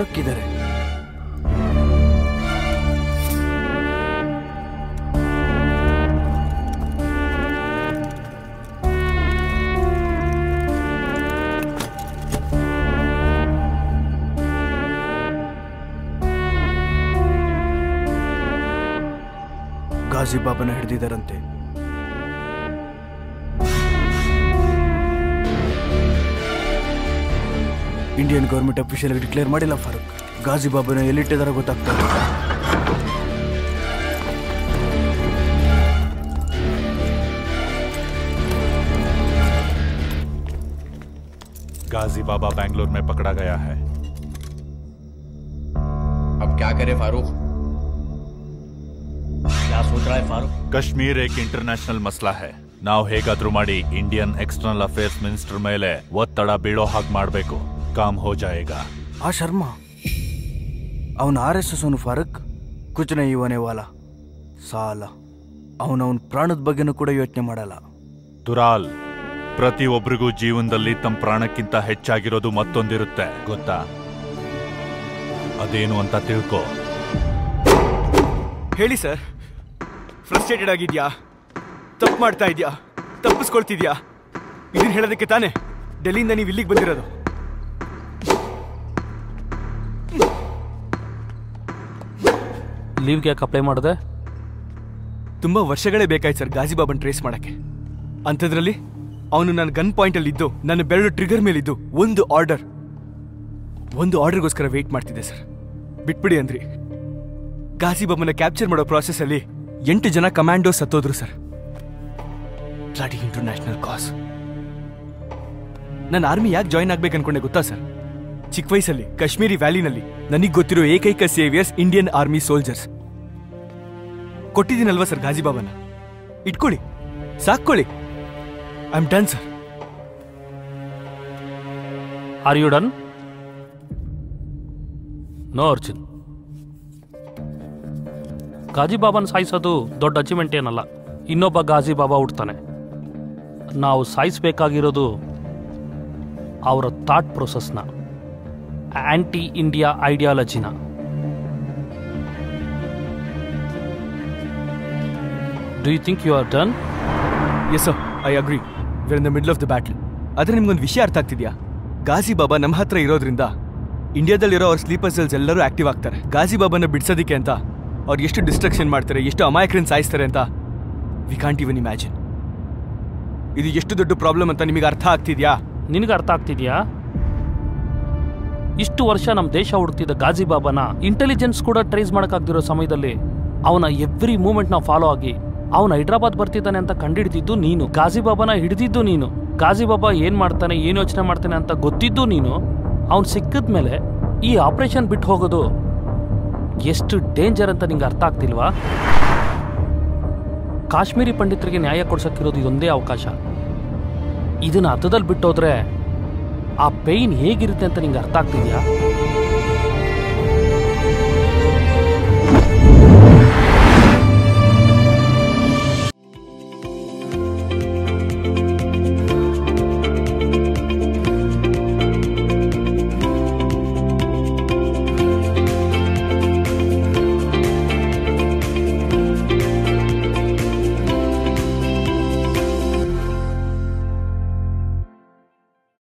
ಫಾರೂಕ್ ಇದ್ದಾರೆ. ಗಾಜಿ ಬಾಬಾನ ಹಿಡಿದಿದ್ದಾರಂತೆ. ಇಂಡಿಯನ್ ಗೌರ್ಮೆಂಟ್ ಅಫಿಷಿಯಲ್ ಆಗಿ ಡಿಕ್ಲೇರ್ ಮಾಡಿಲ್ಲ ಫಾರೂಕ್. ಗಾಜಿ ಬಾಬಾನ ಎಲ್ಲಿಟ್ಟಿದಾರ ಗೊತ್ತಾಗ್ತದೆ. गाजी बाबा बैंगलोर में पकड़ा गया है. अब क्या करे फारूक? क्या सोच रहा है फारूक? कश्मीर एक इंटरनेशनल मसला है. ನಾವು ಹೇಗಾದ್ರೂ ಮಾಡಿ ಇಂಡಿಯನ್ ಎಕ್ಸ್ಟರ್ನಲ್ ಅಫೇರ್ಸ್ ಮಿನಿಸ್ಟರ್ ಮೇಲೆ ಒತ್ತಡ ಬೀಳೋ ಹಾಗೆ ಮಾಡಬೇಕು. ಕಾಮ್ ಹೋ ಜಾಯೇಗಾ. ಆ ಶರ್ಮಾ ಅವನ RSS ಅವನು ಫಾರೂಕ್ ಕುಚ್ ನಹೀ ಹೋನೆ ವಾಲಾ ಸಾಲ. ಅವನ ಪ್ರಾಣದ ಬಗ್ಗೆನೂ ಕೂಡ ಯೋಚನೆ ಮಾಡಲ್ಲ. ತುರಾಲ್, ಪ್ರತಿಯೊಬ್ಬರಿಗೂ ಜೀವನದಲ್ಲಿ ತಮ್ಮ ಪ್ರಾಣಕ್ಕಿಂತ ಹೆಚ್ಚಾಗಿರೋದು ಮತ್ತೊಂದಿರುತ್ತೆ ಗೊತ್ತಾ? ಅದೇನು ಅಂತ ತಿಳ್ಕೊ. ಹೇಳಿ ಸರ್. ಫ್ರಸ್ಟ್ರೇಟೆಡ್ ಆಗಿದ್ಯಾ? ತಪ್ಪು ಮಾಡ್ತಾ ಇದೆಯಾ? ತಪ್ಪಿಸ್ಕೊಳ್ತಿದ್ಯಾ? ಇದನ್ನ ಹೇಳೋದಕ್ಕೆ ತಾನೇ ಡೆಲ್ಲಿಯಿಂದ ನೀವು ಇಲ್ಲಿಗೆ ಬಂದಿರೋದು. ಲೀವ್ಗೆ ಯಾಕೆ ಅಪ್ಲೈ ಮಾಡಿದೆ? ತುಂಬಾ ವರ್ಷಗಳೇ ಬೇಕಾಯ್ತು ಸರ್ ಗಾಜಿ ಬಾಬನ್ ಟ್ರೇಸ್ ಮಾಡಕ್ಕೆ. ಅಂಥದ್ರಲ್ಲಿ ಅವನು ನನ್ನ ಗನ್ ಪಾಯಿಂಟ್ ಅಲ್ಲಿ ಇದ್ದು ನನ್ನ ಬೆರಳು ಟ್ರಿಗರ್ ಮೇಲಿದ್ದು ಒಂದು ಆರ್ಡರ್ಗೋಸ್ಕರ ವೇಟ್ ಮಾಡ್ತಿದ್ದೆ ಸರ್. ಬಿಟ್ಬಿಡಿ ಅಂದ್ರಿ. ಗಾಜಿ ಬಾಬನ ಕ್ಯಾಪ್ಚರ್ ಮಾಡೋ ಪ್ರಾಸೆಸ್ ಅಲ್ಲಿ 8 ಜನ ಕಮಾಂಡೋ ಸತ್ತೋದ್ರು ಸರ್. Bloody international cause. ನನ್ನ ಆರ್ಮಿ ಯಾಕೆ ಜಾಯಿನ್ ಆಗ್ಬೇಕು ಅನ್ಕೊಂಡೆ ಗೊತ್ತಾ ಸರ್? ಚಿಕ್ಕ ವಯಸ್ಸಲ್ಲಿ ಕಾಶ್ಮೀರಿ ವ್ಯಾಲಿನಲ್ಲಿ ನನಗೆ ಗೊತ್ತಿರೋ ಏಕೈಕ ಸೇವಿಯರ್ಸ್ ಇಂಡಿಯನ್ ಆರ್ಮಿ ಸೋಲ್ಜರ್ಸ್. ಕೊಟ್ಟಿದ್ದೀನಲ್ವಾ ಸರ್ ಗಾಜಿ ಬಾಬನ? ಇಟ್ಕೊಳ್ಳಿ, ಸಾಕೊಳ್ಳಿ. I am done sir. Are you done? No Arjun, Ghazi ಬಾಬಾನ ಸಾಯಿಸೋದು ದೊಡ್ಡ ಅಚೀವ್ಮೆಂಟ್ ಏನಲ್ಲ. ಇನ್ನೊಬ್ಬ ಗಾಜಿ ಬಾಬಾ ಹುಡ್ತಾನೆ. ನಾವು ಸಾಯಿಸಬೇಕಾಗಿರೋದು ಅವರ ಥಾಟ್ ಪ್ರೊಸೆಸ್ನ, ಆಂಟಿ ಇಂಡಿಯಾ ಐಡಿಯಾಲಜಿನ. Do you think you are done? Yes sir, I agree. We are in the middle of the battle. ಆದರೆ ನಿಮ್ಗೊಂದು ವಿಷಯ ಅರ್ಥ ಆಗ್ತಿದ್ಯಾ? ಗಾಜಿ ಬಾಬಾ ನಮ್ಮ ಹತ್ರ ಇರೋದ್ರಿಂದ ಇಂಡಿಯಾದಲ್ಲಿರೋ ಅವ್ರ ಸ್ಲೀಪರ್ ಸೆಲ್ಸ್ ಎಲ್ಲರೂ ಆಕ್ಟಿವ್ ಆಗ್ತಾರೆ. ಗಾಜಿ ಬಾಬಾನ ಬಿಡ್ಸೋದಕ್ಕೆ ಅಂತ ಅವ್ರು ಎಷ್ಟು ಡಿಸ್ಟ್ರಕ್ಷನ್ ಮಾಡ್ತಾರೆ, ಎಷ್ಟು ಅಮಾಯಕರನ್ನ ಸಾಯಿಸ್ತಾರೆ ಅಂತ ವಿ ಕಾಂಟ್ ಇವನ್ ಇಮ್ಯಾಜಿನ್. ಇದು ಎಷ್ಟು ದೊಡ್ಡ ಪ್ರಾಬ್ಲಮ್ ಅಂತ ನಿಮಗೆ ಅರ್ಥ ಆಗ್ತಿದ್ಯಾ? ನಿನಗೆ ಅರ್ಥ ಆಗ್ತಿದ್ಯಾ? ಇಷ್ಟು ವರ್ಷ ನಮ್ಮ ದೇಶ ಹುಡುಕ್ತಿದ್ದ ಗಾಜಿ ಬಾಬಾನ ಇಂಟೆಲಿಜೆನ್ಸ್ ಕೂಡ ಟ್ರೇಸ್ ಮಾಡೋಕ್ಕಾಗ್ದಿರೋ ಸಮಯದಲ್ಲಿ ಅವನ ಎವ್ರಿ ಮೂಮೆಂಟ್ ನಾವು ಫಾಲೋ ಆಗಿ ಅವನು ಹೈದ್ರಾಬಾದ್ ಬರ್ತಿದ್ದಾನೆ ಅಂತ ಕಂಡುಹಿಡಿದಿದ್ದು ನೀನು. ಗಾಜಿ ಬಾಬಾನ ಹಿಡಿದಿದ್ದು ನೀನು. ಗಾಜಿ ಬಾಬಾ ಏನು ಮಾಡ್ತಾನೆ, ಏನು ಯೋಚನೆ ಮಾಡ್ತಾನೆ ಅಂತ ಗೊತ್ತಿದ್ದು ನೀನು. ಅವನು ಸಿಕ್ಕಿದ ಮೇಲೆ ಈ ಆಪರೇಷನ್ ಬಿಟ್ಟು ಹೋಗೋದು ಎಷ್ಟು ಡೇಂಜರ್ ಅಂತ ನಿಂಗೆ ಅರ್ಥ ಆಗ್ತಿಲ್ವಾ? ಕಾಶ್ಮೀರಿ ಪಂಡಿತರಿಗೆ ನ್ಯಾಯ ಕೊಡ್ಸಕ್ಕಿರೋದು ಇದೊಂದೇ ಅವಕಾಶ. ಇದನ್ನ ಅರ್ಥದಲ್ಲಿ ಬಿಟ್ಟೋದ್ರೆ ಆ ಪೇಯ್ನ್ ಹೇಗಿರುತ್ತೆ ಅಂತ ನಿಂಗೆ ಅರ್ಥ ಆಗ್ತಿದ್ಯಾ?